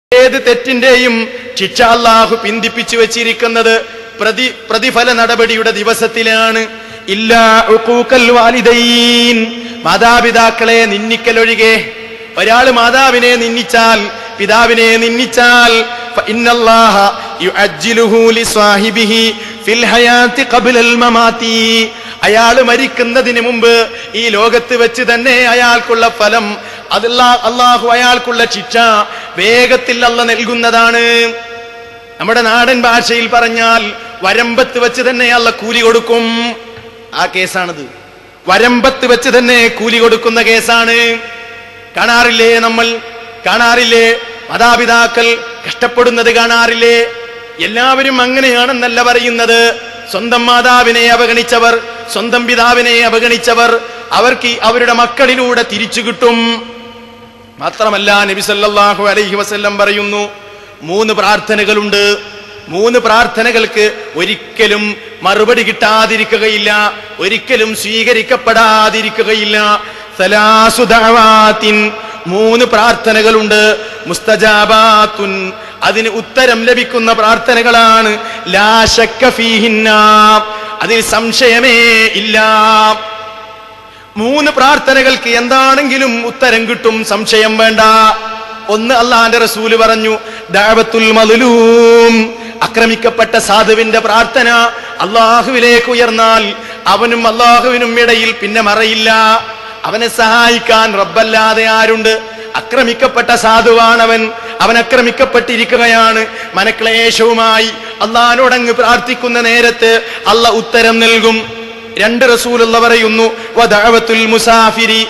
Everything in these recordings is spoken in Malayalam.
ഏത് തെറ്റിന്റെയും ശിക്ഷ അല്ലാഹു പിന്തിപ്പിച്ചു വെച്ചിരിക്കുന്നത് പ്രതിഫല നടപടിയുടെ ദിവസത്തിലാണ്. ഇല്ലാ ഉഖൂഖൽ വാലിദൈൻ, മാതാപിതാക്കളെ നിന്ദിക്കലൊഴികെ. ഒരാള് മാതാവിനെ നിന്ദിച്ചാൽ, പിതാവിനെ നിന്ദിച്ചാൽ, ഫഇന്നല്ലാഹ യുഅജ്ജിലുഹു ലിസ്വാഹിബിഹി ഫിൽ ഹയാത്തി ഖബ്ലൽ മമാതി, അയാള് മരിക്കുന്നതിന് മുമ്പ് ഈ ലോകത്ത് വെച്ച് തന്നെ അയാൾക്കുള്ള ഫലം, അല്ലാഹു അയാൾക്കുള്ള ശിക്ഷ വേഗത്തിൽ അല്ലാഹു നൽകുന്നതാണ്. നമ്മുടെ നാടൻ ഭാഷയിൽ പറഞ്ഞാൽ വരമ്പത്ത് വെച്ച് തന്നെ അല്ലാഹു കൂലി കൊടുക്കും. ആ കേസാണിത്. വരമ്പത്ത് വെച്ച് തന്നെ കൂലി കൊടുക്കുന്ന കേസാണ്. കാണാറില്ലേ, നമ്മൾ കാണാറില്ലേ? മാതാപിതാക്കൾ കഷ്ടപ്പെടുന്നത് കാണാറില്ലേ? എല്ലാവരും അങ്ങനെയാണെന്നല്ല പറയുന്നത്. സ്വന്തം മാതാവിനെ അവഗണിച്ചവർ, സ്വന്തം പിതാവിനെ അവഗണിച്ചവർ, അവർക്ക് അവരുടെ മക്കളിലൂടെ തിരിച്ചു കിട്ടും. മാത്രമല്ല നബി സല്ലല്ലാഹു അലൈഹി വസല്ലം പറയുന്നു, 3 പ്രാർത്ഥനകളുണ്ട്. 3 പ്രാർത്ഥനകൾക്ക് ഒരിക്കലും മറുപടി കിട്ടാതിരിക്കുകയില്ല, ഒരിക്കലും സ്വീകരിക്കപ്പെടാതിരിക്കുകയില്ല. സലാസു ദഅവാത്തിൻ, 3 പ്രാർത്ഥനകളുണ്ട്. മുസ്തജാബാത്തുൻ, അതിന് ഉത്തരം ലഭിക്കുന്ന പ്രാർത്ഥനകളാണ്. ലാ ശക്ക ഫീഹിന്ന, അതിൽ സംശയമേ ഇല്ല. 3 പ്രാർത്ഥനകൾക്ക് എന്താണെങ്കിലും ഉത്തരം കിട്ടും, സംശയം വേണ്ട. ഒന്ന് അല്ലാഹുവിന്റെ റസൂല് പറഞ്ഞു, ദഅവത്തുൽ മദ്ലൂം, ആക്രമിക്കപ്പെട്ട സാധുവിന്റെ പ്രാർത്ഥന അല്ലാഹുവിലേക്ക് ഉയർന്നാൽ അവനും അല്ലാഹുവിനും ഇടയിൽ പിന്നെ മറയില്ല. അവനെ സഹായിക്കാൻ റബ്ബല്ലാതെ ആരുണ്ട്? ആക്രമിക്കപ്പെട്ട സാധുവാണവൻ, അവൻ ആക്രമിക്കപ്പെട്ടിരിക്കുകയാണ്. മനക്ലേശവുമായി അല്ലാഹുവോടങ്ങ് പ്രാർത്ഥിക്കുന്ന നേരത്ത് അല്ലാഹു ഉത്തരം നൽകും. 2 റസൂലുള്ള പറയുന്നു, വദഅവത്തുൽ മുസാഫിരി,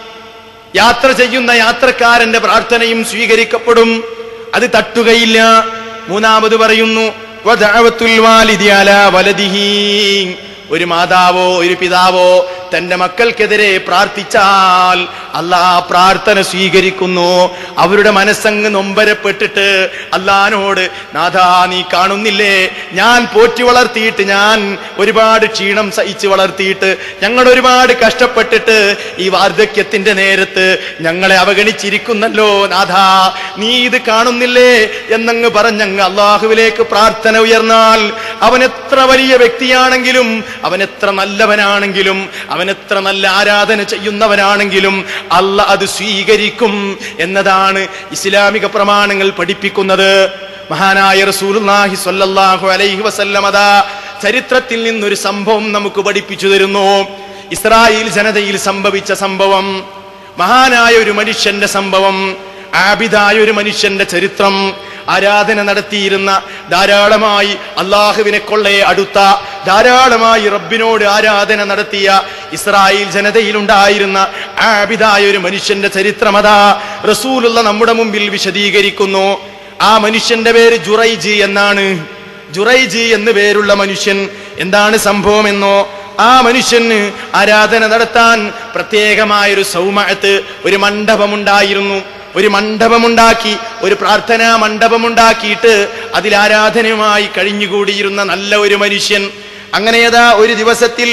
യാത്ര ചെയ്യുന്ന യാത്രക്കാരന്റെ പ്രാർത്ഥനയും സ്വീകരിക്കപ്പെടും, അത് തട്ടുകയില്ല. 3ാമത് പറയുന്നു, വദഅവത്തുൽ വാലിദി അലാ വലദിഹി, ഒരു മാതാവോ ഒരു പിതാവോ തന്റെ മക്കൾക്കെതിരെ പ്രാർത്ഥിച്ചാൽ അല്ലാഹ് പ്രാർത്ഥന സ്വീകരിക്കുന്നു. അവരുടെ മനസ്സങ്ങ് നൊമ്പരപ്പെട്ടിട്ട് അല്ലാഹുവിനോട്, നാഥാ നീ കാണുന്നില്ലേ, ഞാൻ പോറ്റി വളർത്തിയിട്ട്, ഞാൻ ഒരുപാട് ക്ഷീണം സഹിച്ച് വളർത്തിയിട്ട്, ഞങ്ങൾ ഒരുപാട് കഷ്ടപ്പെട്ടിട്ട് ഈ വാർദ്ധക്യത്തിന്റെ നേരത്ത് ഞങ്ങളെ അവഗണിച്ചിരിക്കുന്നല്ലോ നാഥാ, നീ ഇത് കാണുന്നില്ലേ എന്നങ്ങ് പറഞ്ഞങ്ങ് അല്ലാഹുവിലേക്ക് പ്രാർത്ഥന ഉയർന്നാൽ, അവൻ എത്ര വലിയ വ്യക്തിയാണെങ്കിലും, അവൻ എത്ര നല്ലവനാണെങ്കിലും, അവൻ എത്ര നല്ല ആരാധന ചെയ്യുന്നവനാണെങ്കിലും അല്ലാഹ് അത് സ്വീകരിക്കും എന്നതാണ് ഇസ്ലാമിക പ്രമാണങ്ങൾ പഠിപ്പിക്കുന്നത്. മഹാനായ റസൂലുള്ളാഹി സ്വല്ലല്ലാഹു അലൈഹി വസല്ലം അതാ ചരിത്രത്തിൽ നിന്നൊരു സംഭവം നമുക്ക് പഠിപ്പിച്ചു തരുന്നു. ഇസ്രായേൽ ജനതയിൽ സംഭവിച്ച സംഭവം, മഹാനായ ഒരു മനുഷ്യന്റെ സംഭവം, ആബിദായ ഒരു മനുഷ്യന്റെ ചരിത്രം. ആരാധന നടത്തിയിരുന്ന, ധാരാളമായി അള്ളാഹുവിനെ കൊള്ളയെ അടുത്ത, ധാരാളമായി റബ്ബിനോട് ആരാധന നടത്തിയ ഇസ്രായേൽ ജനതയിലുണ്ടായിരുന്ന ആബിദായ ഒരു മനുഷ്യന്റെ ചരിത്രമതാ റസൂലുള്ള നമ്മുടെ മുമ്പിൽ വിശദീകരിക്കുന്നു. ആ മനുഷ്യന്റെ പേര് ജുറൈജ് എന്നാണ്. ജുറൈജ് എന്ന് പേരുള്ള മനുഷ്യൻ, എന്താണ് സംഭവം എന്നോ, ആ മനുഷ്യന് ആരാധന നടത്താൻ പ്രത്യേകമായൊരു സൗമഅത്ത്, ഒരു മണ്ഡപമുണ്ടായിരുന്നു. ഒരു മണ്ഡപമുണ്ടാക്കി, ഒരു പ്രാർത്ഥനാ മണ്ഡപമുണ്ടാക്കിയിട്ട് അതിൽ ആരാധനയുമായി കഴിഞ്ഞുകൂടിയിരുന്ന നല്ല ഒരു മനുഷ്യൻ. അങ്ങനെയതാ ഒരു ദിവസത്തിൽ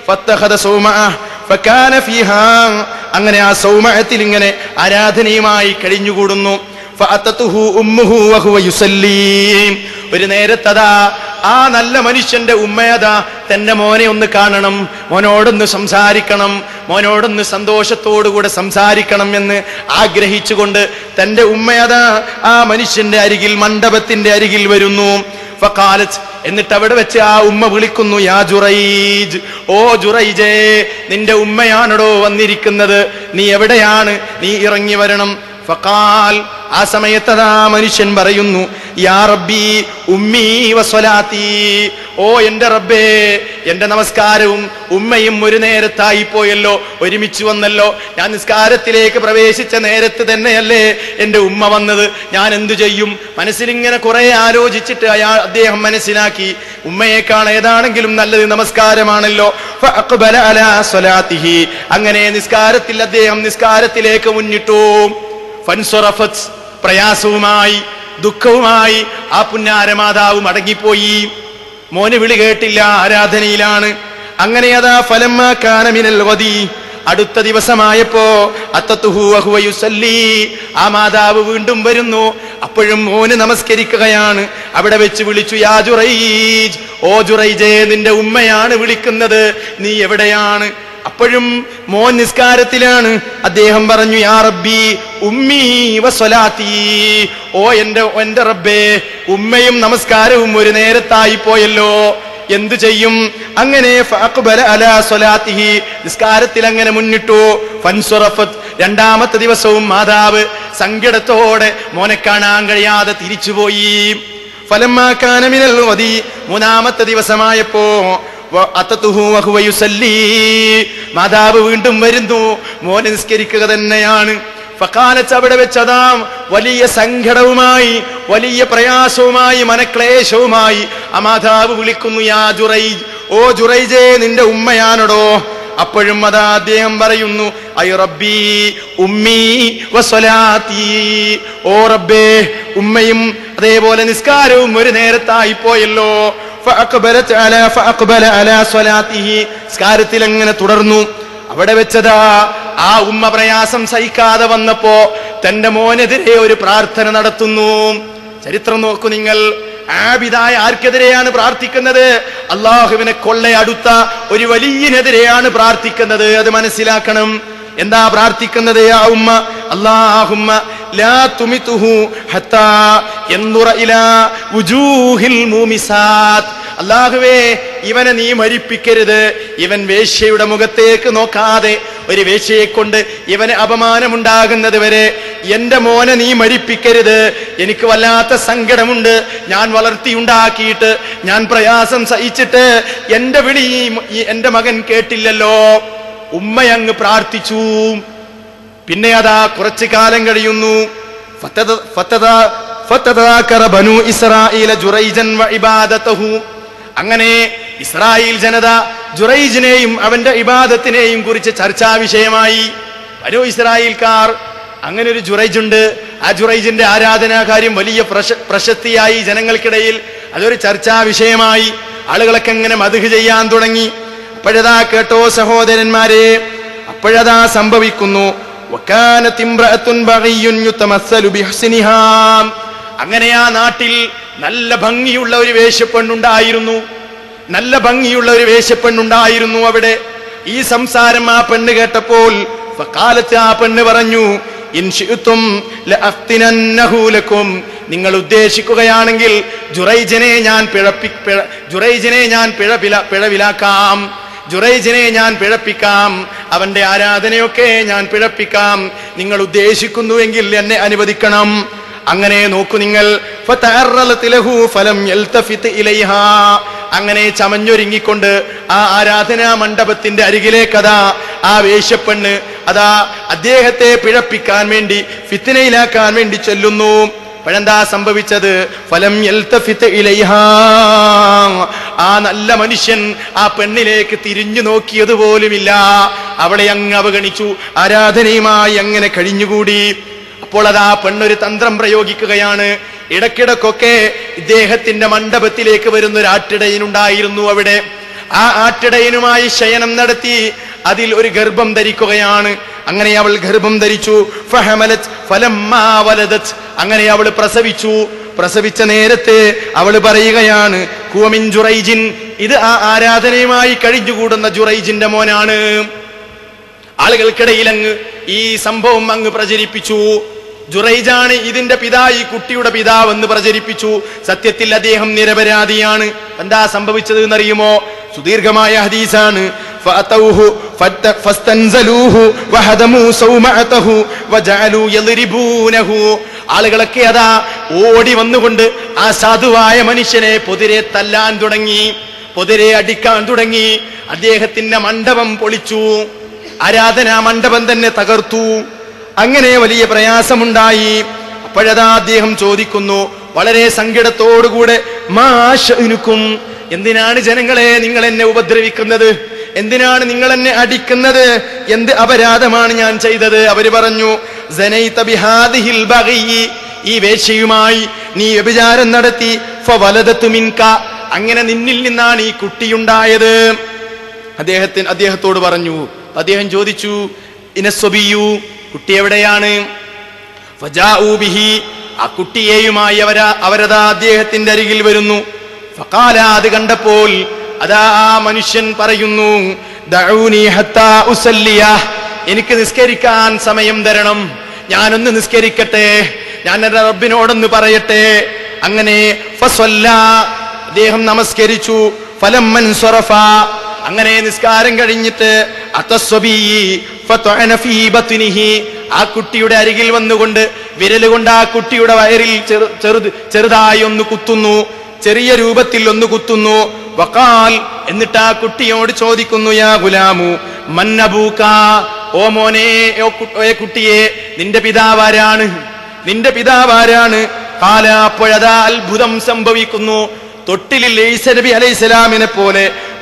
അങ്ങനെ ആ സൗമഅത്തിൽ ഇങ്ങനെ ആരാധനയുമായി കഴിഞ്ഞുകൂടുന്നു. ഒരു നേരത്തതാ ആ നല്ല മനുഷ്യന്റെ ഉമ്മയതാ തന്റെ മോനെ ഒന്ന് കാണണം, മോനോടൊന്ന് സംസാരിക്കണം, മോനോടൊന്ന് സന്തോഷത്തോടുകൂടെ സംസാരിക്കണം എന്ന് ആഗ്രഹിച്ചുകൊണ്ട് തന്റെ ഉമ്മയതാ ആ മനുഷ്യന്റെ അരികിൽ, മണ്ഡപത്തിന്റെ അരികിൽ വരുന്നു. ഫഖാലത്ത്, എന്നിട്ട് അവിടെ വെച്ച് ആ ഉമ്മ വിളിക്കുന്നു, യാ ജുറൈജ്, ഓ ജുറൈജേ, നിന്റെ ഉമ്മയാണോ വന്നിരിക്കുന്നത്, നീ എവിടെയാണ്, നീ ഇറങ്ങി വരണം. ഫഖാൽ, ആ സമയത്തതാ മനുഷ്യൻ പറയുന്നു, യാ റബ്ബി ഉമ്മീ വസ്വലാത്തി, ഓ എന്റെ റബ്ബേ, എന്റെ നമസ്കാരവും ഉമ്മയും ഒരു നേരത്തായി പോയല്ലോ, ഒരുമിച്ച് വന്നല്ലോ. ഞാൻ നിസ്കാരത്തിലേക്ക് പ്രവേശിച്ച നേരത്ത് തന്നെയല്ലേ എന്റെ ഉമ്മ വന്നത്, ഞാൻ എന്തു ചെയ്യും? മനസ്സിലിങ്ങനെ കുറെ ആലോചിച്ചിട്ട് അദ്ദേഹം മനസ്സിലാക്കി, ഉമ്മയേക്കാൾ ഏതാണെങ്കിലും നല്ലത് നമസ്കാരമാണല്ലോ. ഫഅഖ്ബല അലാ സ്വലാത്തിഹി, അങ്ങനെ നിസ്കാരത്തിൽ അദ്ദേഹം നിസ്കാരത്തിലേക്ക് മുന്നിട്ടു. ഫൻസറഫത്ത്, പ്രയാസവുമായി ദുഃഖവുമായി ആ പുന്നാരമാതാവ് മടങ്ങിപ്പോയി. മോന് വിളി കേട്ടില്ല, ആരാധനയിലാണ്. അങ്ങനെ അതാ ഫലമ്മ കാന മിനൽ ഗദി, അടുത്ത ദിവസമായപ്പോ അത്തത്തുഹു വഹുവ യുസല്ലി, ആ മാതാവ് വീണ്ടും വരുന്നു. അപ്പോഴും മോന് നമസ്കരിക്കുകയാണ്. അവിടെ വെച്ച് വിളിച്ചു, യാ ജുറൈജ്, ഓ ജുറൈജേ, നിന്റെ ഉമ്മയാണ് വിളിക്കുന്നത്, നീ എവിടെയാണ്? അപ്പോഴും മോൻ നിസ്കാരത്തിലാണ്. അദ്ദേഹം പറഞ്ഞു, യാ റബ്ബി ഉമ്മീ വസ്വലാത്തി, ഓ എന്റെ റബ്ബേ, ഉമ്മയും നമസ്കാരവും ഒരു നേരത്തായി പോയല്ലോ, എന്തു ചെയ്യും? അങ്ങനെ ഫഅഖ്ബല അലാ സ്വലാത്തിഹി, നിസ്കാരത്തിൽ അങ്ങനെ മുന്നിട്ടു. ഫൻസുറഫത്ത്, രണ്ടാമത്തെ ദിവസവും മാതാവ് സങ്കടത്തോടെ മോനെ കാണാൻ കഴിയാതെ തിരിച്ചുപോയി. ഫലമ്മാ കാന മിനൽ ഗദി, മൂന്നാമത്തെ ദിവസമായപ്പോ അതതുഹു വഹുവ യുസല്ലി, മാതാവ് വീണ്ടും വരുന്നു, മോനെ നിസ്കരിക്കുക തന്നെയാണ്. ഫഖാലത്ത്, അവിടെ വെച്ചതാ വലിയ സങ്കടവുമായി, വലിയ പ്രയാസവുമായി, മനക്ലേശവുമായി ആ മാതാവ് വിളിക്കുന്നു, യാ ജുറൈജ്, ഓ ജുറൈജേ, നിന്റെ ഉമ്മയാണോ? അപ്പോഴും അതാ അദ്ദേഹം പറയുന്നു, ഐ റബ്ബി ഉമ്മി വസ്വലാത്തി, ഓ റബ്ബേ, ഉമ്മയും അതേപോലെ നിസ്കാരവും ഒരു നേരത്തായി പോയല്ലോ. ഫഅഖ്ബല അലാ സ്വലാത്തിഹി, നിസ്കാരത്തിൽ അങ്ങനെ തുടർന്നു. അവിടെ വെച്ചതാ ആ ഉമ്മ പ്രയാസം സഹിക്കാതെ വന്നപ്പോ തന്റെ മോനെതിരെ ഒരു പ്രാർത്ഥന നടത്തുന്നു. ചരിത്രം നോക്കൂ നിങ്ങൾ. ആബിദായ ആർക്കെതിരെയാണ് പ്രാർത്ഥിക്കുന്നത്? അള്ളാഹുവിനെ കൊള്ളയടുത്ത ഒരു വലിയനെതിരെയാണ് പ്രാർത്ഥിക്കുന്നത്. അത് മനസ്സിലാക്കണം. എന്താ പ്രാർത്ഥിക്കുന്നത്? യാ ഉമ്മ അല്ലാഹുമ്മ ലാ തുമിതുഹു ഹത്താ യൻദുറ ഇലാ വുജൂഹിൽ മൂമിസാത്ത്, അല്ലാഹുവേ, ഇവനെ നീ മരിപ്പിക്കരുത്. ഇവൻ വേശ്യയുടെ മുഖത്തേക്ക് നോക്കാതെ, ഒരു വേശ്യയെ കൊണ്ട് ഇവന് അപമാനമുണ്ടാകുന്നത് വരെ എന്റെ മോനെ നീ മരിപ്പിക്കരുത്. എനിക്ക് വല്ലാത്ത സങ്കടമുണ്ട്. ഞാൻ വളർത്തിയുണ്ടാക്കിയിട്ട്, ഞാൻ പ്രയാസം സഹിച്ചിട്ട് എന്റെ വിളി എന്റെ മകൻ കേട്ടില്ലല്ലോ. ഉമ്മയങ്ങ് പ്രാർത്ഥിച്ചു. പിന്നെ അതാ കുറച്ചു കാലം കഴിയുന്നു. ബനൂ ഇസ്രായീല ജുറൈജൻ വ ഇബാദതഹു, അങ്ങനെ ഇസ്രായേൽ ജനത ജുറൈജിനെയും അവന്റെ ഇബാദത്തിനെയും കുറിച്ച് ചർച്ചാ വിഷയമായി. ബനൂ ഇസ്രായേൽക്കാർ, അങ്ങനെ ഒരു ജുറൈജ് ഉണ്ട്. ആ ജുറൈജിന്റെ ആരാധനാ കാര്യം വലിയ പ്രശസ്തിയായി ജനങ്ങൾക്കിടയിൽ. അതൊരു ചർച്ചാ വിഷയമായി. ആളുകളൊക്കെ ഇങ്ങനെ മദ്ഹ് ചെയ്യാൻ തുടങ്ങി. അപ്പോഴതാ കേട്ടോ സഹോദരന്മാരെ, അപ്പോഴതാ സംഭവിക്കുന്നു, അങ്ങനെ ആ നാട്ടിൽ നല്ല ഭംഗിയുള്ള ഒരു വേശ്യപ്പെണ്ണുണ്ടായിരുന്നു. നല്ല ഭംഗിയുള്ള ഒരു വേശ്യപ്പെണ്ണുണ്ടായിരുന്നു അവിടെ. ഈ സംസാരം ആ പെണ്ണ് കേട്ടപ്പോൾ ഫഖാലത്ത്, ആ പെണ്ണ് പറഞ്ഞു, ഇൻശിഅ്തും ലഅഫ്തിനന്നഹു ലക്കും, നിങ്ങൾ ഉദ്ദേശിക്കുകയാണെങ്കിൽ ജുറൈജിനെ ഞാൻ പിഴവിലാക്കാം, ജുറൈജിനെ ഞാൻ പിഴപ്പിക്കാം, അവന്റെ ആരാധനയൊക്കെ ഞാൻ പിഴപ്പിക്കാം. നിങ്ങൾ ഉദ്ദേശിക്കുന്നുവെങ്കിൽ എന്നെ അനുവദിക്കണം. അങ്ങനെ നോക്കൂ നിങ്ങൾ. അങ്ങനെ ചമഞ്ഞൊരുങ്ങിക്കൊണ്ട് ആ ആരാധനാ മണ്ഡപത്തിന്റെ അരികിലേക്കതാ ആ വേശ്യപ്പെണ്ണ് അതാ അദ്ദേഹത്തെ പിഴപ്പിക്കാൻ വേണ്ടി, ഫിത്നയിലാക്കാൻ വേണ്ടി ചെല്ലുന്നു. അപ്പോഴെന്താ സംഭവിച്ചത്? ഫലം യൽതഫിത് ഇലൈഹാ, ആ നല്ല മനുഷ്യൻ ആ പെണ്ണിലേക്ക് തിരിഞ്ഞു നോക്കിയതുപോലുമില്ല. അവളെ അങ്ങ് അവഗണിച്ചു, ആരാധനയുമായി അങ്ങനെ കഴിഞ്ഞുകൂടി. അപ്പോൾ അതാ പെണ്ണൊരു തന്ത്രം പ്രയോഗിക്കുകയാണ്. ഇടക്കിടക്കൊക്കെ ഇദ്ദേഹത്തിന്റെ മണ്ഡപത്തിലേക്ക് വരുന്ന ഒരു ആട്ടിടയനുണ്ടായിരുന്നു അവിടെ. ആ ആട്ടിടയനുമായി ശയനം നടത്തി അതിൽ ഒരു ഗർഭം ധരിക്കുകയാണ്. അങ്ങനെ അവൾ ഗർഭം ധരിച്ചു. ഫഹമലത് ഫലമ്മാ വലദത്, അങ്ങനെ അവൾ പ്രസവിച്ചു. പ്രസവിച്ച നേരത്തെ അവൾ പറയുകയാണ്, ഹുവ മിൻ ജുറൈജിൻ, ഇത് ആ ആരാധനയുമായി കഴിഞ്ഞുകൂടുന്ന ജുറൈജിന്റെ മോനാണ്. ആളുകൾക്കിടയിൽ അങ്ങ് ഈ സംഭവം അങ്ങ് പ്രചരിപ്പിച്ചു. ജുറൈജാണ് ഇതിന്റെ പിതാവ്, ഈ കുട്ടിയുടെ പിതാവ് എന്ന് പ്രചരിപ്പിച്ചു. സത്യത്തിൽ അദ്ദേഹം നിരപരാധിയാണ്. എന്താ സംഭവിച്ചത് എന്നറിയുമോ? സുദീർഘമായ ഹദീസാണ്. ആളുകളൊക്കെ അതാ ഓടി വന്നുകൊണ്ട് ആ സാധുവായ മനുഷ്യനെ പൊതിരെ തല്ലാൻ തുടങ്ങി, പൊതിരെ അടിക്കാൻ തുടങ്ങി. അദ്ദേഹത്തിന്റെ മണ്ഡപം പൊളിച്ചു, ആരാധനാ മണ്ഡപം തന്നെ തകർത്തു. അങ്ങനെ വലിയ പ്രയാസമുണ്ടായി. അപ്പോഴതാ അദ്ദേഹം ചോദിക്കുന്നു വളരെ സങ്കടത്തോടുകൂടെ, മാശനുക്കും, എന്തിനാണ് ജനങ്ങളെ നിങ്ങൾ എന്നെ ഉപദ്രവിക്കുന്നത്? എന്തിനാണ് നിങ്ങൾ എന്നെ അടിക്കുന്നത്? എന്ത് അപരാധമാണ് ഞാൻ ചെയ്തത്? അവര് പറഞ്ഞു, സനൈത ബിഹാദിഹിൽ ബഗി, ഈ വേശ്യയുമായി നീ വ്യഭിചാരം നടത്തി. ഫവലദതു മിൻക, അങ്ങനെ നിന്നിൽ നിന്നാണ് ഈ കുട്ടിയുണ്ടായത്. അദ്ദേഹത്തോട് പറഞ്ഞു. അദ്ദേഹം ചോദിച്ചു, ഇനസ്വബിയു, കുട്ടി എവിടെയാണ്? ഫജാഊ ബിഹി, ആ കുട്ടിയെയുമായി അവരതാ അദ്ദേഹത്തിന്റെ അരികിൽ വരുന്നു. ഫഖാല, അത് കണ്ടപ്പോൾ അതാ ആ മനുഷ്യൻ പറയുന്നു, ദഊനി ഹത്താ ഉസല്ലിയ, എനിക്ക് നിസ്കരിക്കാൻ സമയം തരണം, ഞാനൊന്ന് നിസ്കരിക്കട്ടെ, ഞാൻ എൻ്റെ റബ്ബിനോടൊന്ന് പറയട്ടെ. അങ്ങനെ ഫസല്ല, അദ്ദേഹം നമസ്കരിച്ചു. ഫലമ്മൻ സ്വറഫ, അങ്ങനെ നിസ്കാരം കഴിഞ്ഞിട്ട് അത്തസ്വബീ ഫതഅന ഫീ ബത്നിഹി, ആ കുട്ടിയുടെ അരികിൽ വന്നുകൊണ്ട് വിരലുകൊണ്ട് ആ കുട്ടിയുടെ വയറിൽ ചെറുതായി ഒന്ന് കുത്തുന്നു, ചെറിയ രൂപത്തിൽ ഒന്ന് കുത്തുന്നു. വഖാൽ, എന്നിട്ട് ആ കുട്ടിയോട് ചോദിക്കുന്നു, യാ ഗുലാമു മൻ അബൂക, ഓ മോനെ, ഓ കുട്ടിയെ, നിന്റെ പിതാവാരാണ്, നിന്റെ പിതാവാരാണ്? ഖാല, അപ്പോഴതാ അത്ഭുതം സംഭവിക്കുന്നു. തൊട്ടിലിൽ ഈസാ നബി അലൈഹിസ്സലാമിനെ പോലെ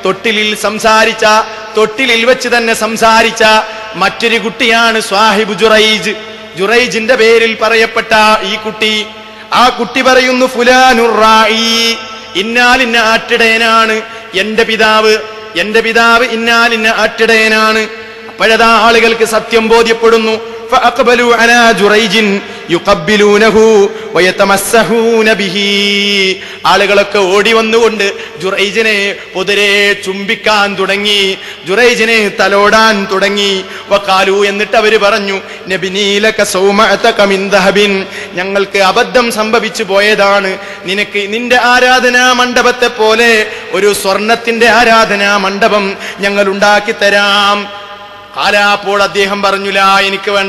തൊട്ടിലിൽ വെച്ച് തന്നെ സംസാരിച്ച മറ്റൊരു കുട്ടിയാണ് സ്വാഹിബ് ജുറൈജ്. ജുറൈജിന്റെ പേരിൽ പറയപ്പെട്ട ഈ കുട്ടി. ആ കുട്ടി പറയുന്നു, ഫുലാനുർ റായി, ഇന്നാലിന്ന ആട്ടിടയനാണ് എന്റെ പിതാവ് ഇന്നാലിന്ന ആട്ടിടയനാണ്. അപ്പോഴതാ ആളുകൾക്ക് സത്യം ബോധ്യപ്പെടുന്നു. ഫഅഖ്ബലു അലാ ജുറൈജിൻ യുഖബ്ബിലൂനഹു വയതമസ്സഹൂന ബിഹി, ആളുകളൊക്കെ ഓടി വന്നുകൊണ്ട് ജുറൈജിനെ പൊതുരെ ചുംബിക്കാൻ തുടങ്ങി, ജുറൈജിനെ തലോടാൻ തുടങ്ങി. വഖാലു, എന്നിട്ട് അവര് പറഞ്ഞു, നബിനീലക സൗമഅതക മിൻ ദഹബിൻ, ഞങ്ങൾക്ക് അബദ്ധം സംഭവിച്ചു പോയതാണ്, നിനക്ക് നിന്റെ ആരാധനാ മണ്ഡപത്തെ പോലെ ഒരു സ്വർണത്തിന്റെ ആരാധനാ മണ്ഡപം ഞങ്ങൾ ഉണ്ടാക്കി തരാം. അപ്പോൾ അദ്ദേഹം പറഞ്ഞില്ല, എനിക്ക് വേണ്ട,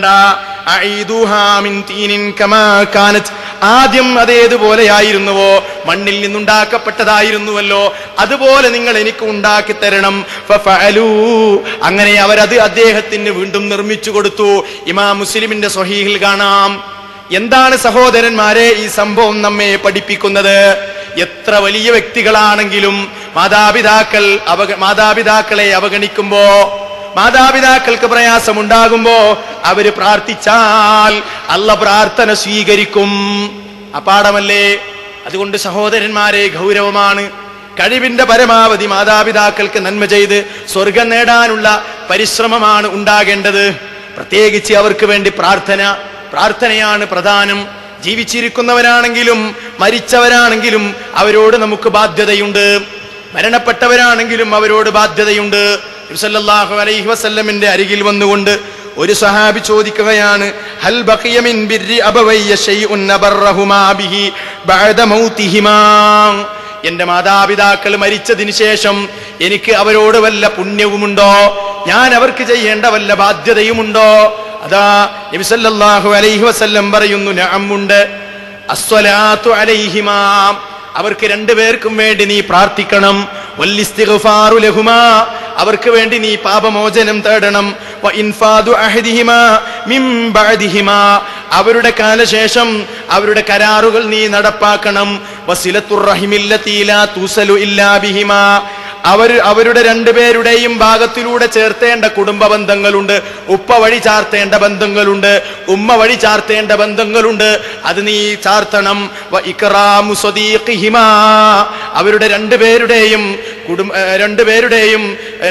ആദ്യം അതേതുപോലെയായിരുന്നുവോ, മണ്ണിൽ നിന്നുണ്ടാക്കപ്പെട്ടതായിരുന്നുവല്ലോ, അതുപോലെ നിങ്ങൾ എനിക്ക് ഉണ്ടാക്കി തരണം. ഫഫഅലൂ, അങ്ങനെ അവരത് അദ്ദേഹത്തിന് വീണ്ടും നിർമ്മിച്ചു കൊടുത്തു. ഇമാം മുസ്ലിമിന്റെ സ്വഹീഹിൽ കാണാം. എന്താണ് സഹോദരന്മാരെ ഈ സംഭവം നമ്മെ പഠിപ്പിക്കുന്നത്? എത്ര വലിയ വ്യക്തികളാണെങ്കിലും മാതാപിതാക്കളെ അവഗണിക്കുമ്പോ, മാതാപിതാക്കൾക്ക് പ്രയാസമുണ്ടാകുമ്പോ അവര് പ്രാർത്ഥിച്ചാൽ അല്ലാഹ് പ്രാർത്ഥന സ്വീകരിക്കും. അപാഠമല്ലേ? അതുകൊണ്ട് സഹോദരന്മാരെ, ഗൗരവമാണ്. കഴിവിന്റെ പരമാവധി മാതാപിതാക്കൾക്ക് നന്മ ചെയ്ത് സ്വർഗം നേടാനുള്ള പരിശ്രമമാണ് ഉണ്ടാകേണ്ടത്. പ്രത്യേകിച്ച് അവർക്ക് വേണ്ടി പ്രാർത്ഥനയാണ് പ്രധാനം. ജീവിച്ചിരിക്കുന്നവരാണെങ്കിലും മരിച്ചവരാണെങ്കിലും അവരോട് നമുക്ക് ബാധ്യതയുണ്ട്, മരണപ്പെട്ടവരാണെങ്കിലും അവരോട് ബാധ്യതയുണ്ട്. നബി സല്ലല്ലാഹു അലൈഹി വസല്ലമിന്റെ അരികിൽ വന്നുകൊണ്ട് ഒരു സഹാബി ചോദിക്കുകയാണ്, ഹൽ ബഖിയ മിൻ ബിർരി അബവയ്യ ശൈഉൻ നബറഹുമാ ബിഹി ബഅദ മൗതിഹിമാ, എന്റെ മാതാപിതാക്കൾ മരിച്ചതിന് ശേഷം എനിക്ക് അവരോട് വല്ല പുണ്യവുമുണ്ടോ, ഞാൻ അവർക്ക് ചെയ്യേണ്ട വല്ല ബാധ്യതയുമുണ്ടോ? അതാ നബി സല്ലല്ലാഹു അലൈഹി വസല്ലം പറയുന്നു, നഅമുണ്ട്. അസ്സലാത്തു അലൈഹിമാ, അവർക്ക് രണ്ടുപേർക്കും വേണ്ടി നീ പ്രാർത്ഥിക്കണം. വല്ലിസ്തിഗ്ഫാറു ലഹുമാ, അവർക്ക് വേണ്ടി നീ പാപമോചനം തേടണം. വ ഇൻഫാദു അഹദിഹിമാ മിൻ ബഅദിഹിമാ, അവരുടെ കാലശേഷം അവരുടെ കരാറുകൾ നീ നടപ്പാക്കണം. വസിലത്തുർ റഹിമില്ലതി ലാ തുസലു ഇല്ലാ ബിഹിമാ, അവരുടെ രണ്ടുപേരുടെയും ഭാഗത്തിലൂടെ ചേർത്തേണ്ട കുടുംബ ബന്ധങ്ങളുണ്ട്, ഉപ്പ വഴി ചാർത്തേണ്ട ബന്ധങ്ങളുണ്ട്, ഉമ്മ വഴി ചാർത്തേണ്ട ബന്ധങ്ങളുണ്ട്, അത് നീ ചാർത്തണം. വ ഇക്റാമു സദീഖിഹിമാ, അവരുടെ രണ്ടുപേരുടെയും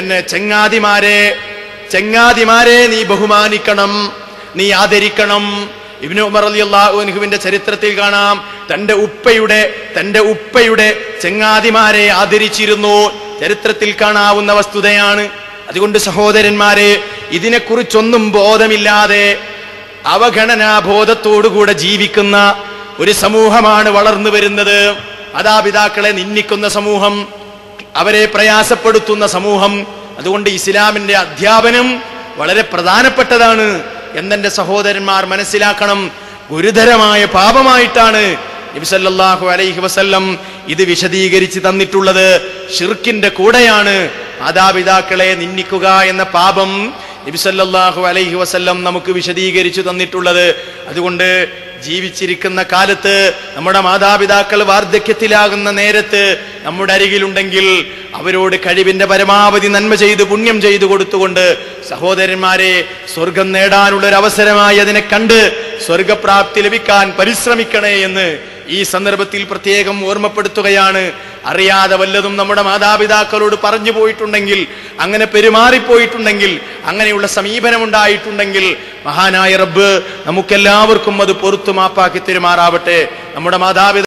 ചങ്ങാതിമാരെ നീ ബഹുമാനിക്കണം, നീ ആദരിക്കണം. ഇബ്നു ഉമർ റളിയല്ലാഹു അൻഹുവിന്റെ ചരിത്രത്തിൽ കാണാം, തന്റെ ഉപ്പയുടെ ചങ്ങാതിമാരെ ആദരിച്ചിരുന്നു. ചരിത്രത്തിൽ കാണാവുന്ന വസ്തുതയാണ്. അതുകൊണ്ട് സഹോദരന്മാരെ, ഇതിനെക്കുറിച്ചൊന്നും ബോധമില്ലാതെ അവഗണനാബോധത്തോടുകൂടെ ജീവിക്കുന്ന ഒരു സമൂഹമാണ് വളർന്നു വരുന്നത്. മാതാപിതാക്കളെ നിന്ദിക്കുന്ന സമൂഹം, അവരെ പ്രയാസപ്പെടുത്തുന്ന സമൂഹം. അതുകൊണ്ട് ഇസ്ലാമിന്റെ അധ്യാപനം വളരെ പ്രധാനപ്പെട്ടതാണ് എന്നെന്റെ സഹോദരന്മാർ മനസ്സിലാക്കണം. ഗുരുതരമായ പാപമായിട്ടാണ് നബി സല്ലല്ലാഹു അലൈഹി വസല്ലം ഇത് വിശദീകരിച്ച് തന്നിട്ടുള്ളത്. ശിർക്കിന്റെ കൂടെയാണ് മാതാപിതാക്കളെ നിന്ദിക്കുക എന്ന പാപം നബി സല്ലല്ലാഹു അലൈഹി വസല്ലം നമുക്ക് വിശദീകരിച്ചു തന്നിട്ടുള്ളത്. അതുകൊണ്ട് ജീവിച്ചിരിക്കുന്ന കാലത്ത് നമ്മുടെ മാതാപിതാക്കൾ വാർദ്ധക്യത്തിലാകുന്ന നേരത്ത് നമ്മുടെ അരികിലുണ്ടെങ്കിൽ അവരോട് കഴിവിന്റെ പരമാവധി നന്മ ചെയ്ത് പുണ്യം ചെയ്തു കൊടുത്തുകൊണ്ട് സഹോദരന്മാരെ, സ്വർഗം നേടാനുള്ള ഒരു അവസരമായി അതിനെ കണ്ട് സ്വർഗപ്രാപ്തി ലഭിക്കാൻ പരിശ്രമിക്കണേ എന്ന് ഈ സന്ദർഭത്തിൽ പ്രത്യേകം ഓർമ്മപ്പെടുത്തുകയാണ്. അറിയാതെ വല്ലതും നമ്മുടെ മാതാപിതാക്കളോട് പറഞ്ഞു പോയിട്ടുണ്ടെങ്കിൽ, അങ്ങനെ പെരുമാറിപ്പോയിട്ടുണ്ടെങ്കിൽ, അങ്ങനെയുള്ള സമീപനമുണ്ടായിട്ടുണ്ടെങ്കിൽ മഹാനായ റബ്ബ് നമുക്കെല്ലാവർക്കും അത് പൊറുത്തു മാപ്പാക്കി തരുമാറാവട്ടെ. നമ്മുടെ മാതാപിതാക്കൾ